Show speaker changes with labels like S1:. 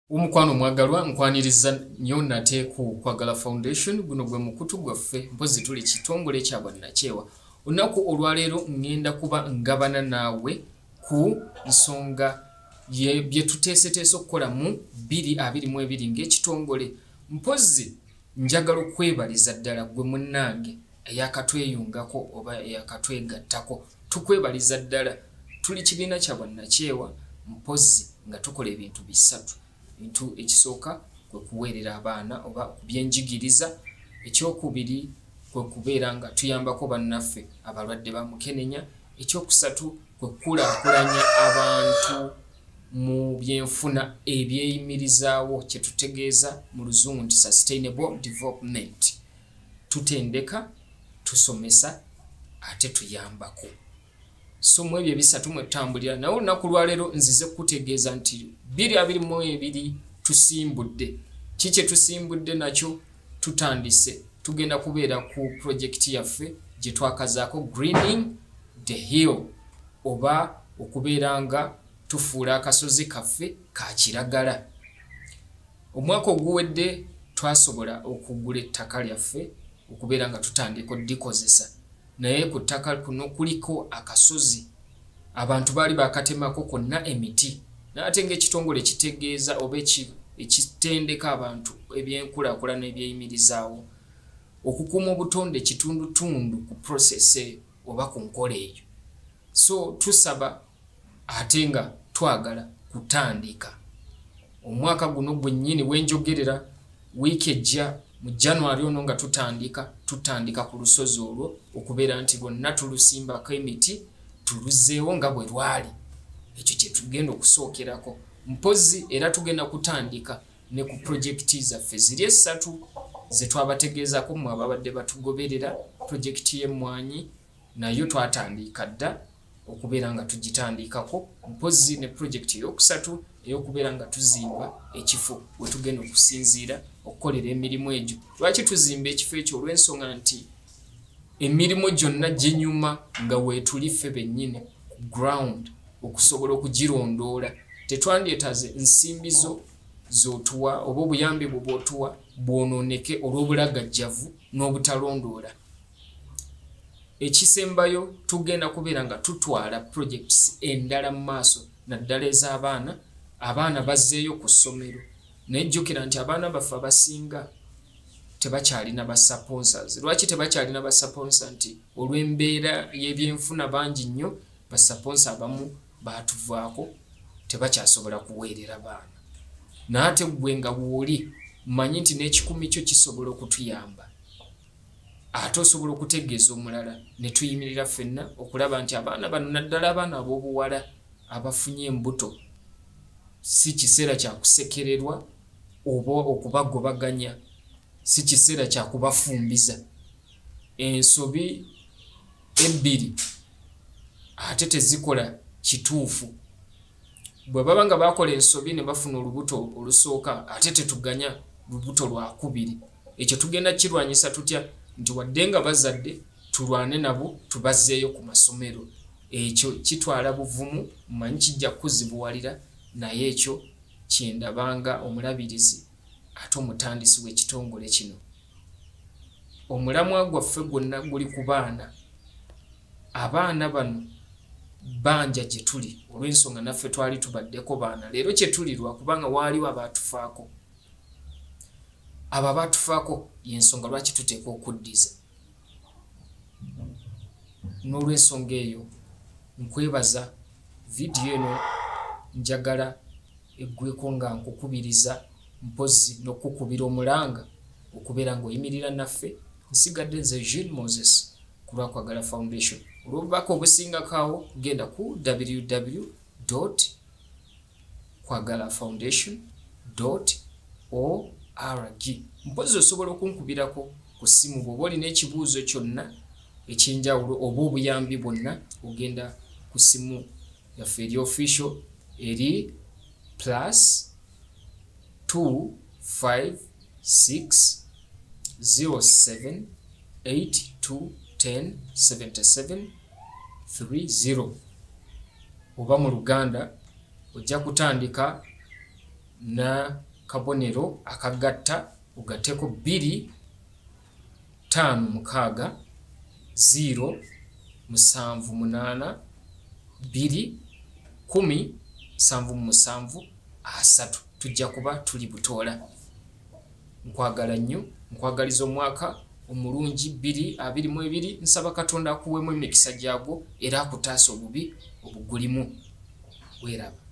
S1: Umukwano mwagalwa nkwaniriza nnyo nate ku Kwagala Foundation guno gwe mukutu gwaffe mpozi tuli kitongole kya bannakyewa. Olunaku olwaleero ngenda kuba ngabana naawe ku nsonga bye tuteeseteese okukola mu 2022 ng'ekitongole. Mpozi njagala okwebaliza ddala gwe munnange eyakatweyungako oba eyakatwegattako. Tukwebaliza ddala tuli kibiina kya bannakyewa mpozi nga tukola ebintu bisatu. Into ekisooka kwe kuweerera abaana oba kubyenjigiriza, ekyokubiri kwe kubeera nga tuyambako bannaffe abalwadde ba mukenenya, ekyokusatu kwe kulaakulanya abantu mu byenfuna ebyeyimirizaawo kye tutegeeza mu luzungu nti sustainable development. Tutendeka, tusomesa, ate tuyambako. So mu ebyo bisatu mwe tutambulira. Naye olunaku lwaleero nzize kutegeeza nti 2022 tusimbudde. Kiki tusimbudde nakyo? Tutandise tugenda kubeera ku project yaffe gye twakazaako greening the hill, oba okubeera nga tufuula akasozi kaffe ka kiragala. Omwaka oguwedde twasobola okugula ettaka lyaffe okubeera nga tutandika oddikozesa. Naye ku ttaka kuno kuliko akasozi abantu baali bakatemako konna emiti. N'ate ng'ekitongole kitegeeza oba ekitendeka abantu ebyenkulaakulana ebyeyimirizaawo okukuuma obutonde kitundutundu ku process oba ku nkola eyo. So tusaba ate nga twagala kutandika omwaka guno gwennyini wenjogerera wiiki ejja mu January ono nga tutandika ku lusozi olwo okubeera nti bonna tulusimbako emiti tuluzeewo nga bwe lwali. Ekyo kye tugenda okusookerako. Mpozi era tugenda kutandika ne ku projekiti zaffe ziri esatu ze twabategeezako mmwe ababadde batugoberera. Projekiti y'emmwanyi nayo twatandika dda okubeera nga tugitandikako. Mpozi ne projekiti ey'okusatu ey'okubeera nga tuzimba ekifo we tugenda okusinziira okukolera emirimu egyo. Lwaki tuzimba ekifo ekyo? Olw'ensonga nti emirimu gyonna ginyuma nga weetuli ffe bennyini ku ground okusobola okugirondoola. Tetwandyetaze nsimbizo z'otuwa oba obuyambi bwe bw'otuwa bwonooneke olw'obulagajjavu n'obutalondoola. Ekisembayo tugenda kubeera nga tutwala projects endala mu maaso, naddala ez'abaana. Abaana bazzeeyo ku ssomero. Naye jjukira nti abaana baffe abasinga tebakyalina ba sponsors. Lwaki tebakyalina ba sponsors? Nti olw'embeera y'ebyenfuna bangi nnyo, ba sponsors abamu baatuvaako, tebakyasobola kuweerera baana. N'ate gwe nga bw'oli manyi nti n'ekikumi kyo kisobola okutuyamba. Ate osobola okutegeeza omulala ne tuyimirira ffenna okulaba nti abaana bano naddala abaana ab'obuwala abafunye embuto si kiseera kya kusekererwa oba okubagobaganya, si kiseera kya kubafumbiza. Ensobi ebbiri ate tezikola kituufu. Bwe baba nga bakola ensobi ne bafuna olubuto olusooka ate tetuganya lubuto lwakubiri, ekyo tugenda kirwanyisa tutya? Nti wadde nga bazadde tulwane nabo tubazzeeyo ku masomero. Ekyo kitwala buvumu, mmanyi kijja kuzibuwalira, naye ekyo kyendabanga omulabirizi ate omutandisi w'ekitongole kino. Omulamwa gwaffe gwonna guli ku baana. Abaana bano banja gye tuli olw'ensonga naffe twali tubaddeko baana. Leero kye tuli lwakubanga waaliwo abaatufaako. Abo abaatufaako y'ensonga lwaki tuteekwa okuddiza. N'olw'ensonga eyo nkwebaza. Vidiyo eno njagala eggweko nga nkukubiriza mpozi n'okukubira omulanga okubeera ng'oyimirira naffe. Nsigadde nze Jules Moses ku lwa Kwagala Foundation. Olw'obubaka obusingakaawo genda ku www.kwagalafoundation.org. Mpozi osobola okunkubirako ku ssimu bw'oba olina ekibuuzo kyonna ekyenjawulo oba obuyambi bwonna, ogenda ku ssimu yaffe eri official eri +2560782107730. Oba mu Luganda ojja kutandika na kabonero akagatta ugateko 2 5 6 0 7 8 2 10 7 7 tujja kuba tuli butola. Nkwagala nnyo, nkwagaliza omwaka omulungi 2022. Nsaba Katonda akuweemu emikisa gyagwo era akutaase obubi obugulimu. Weeraba.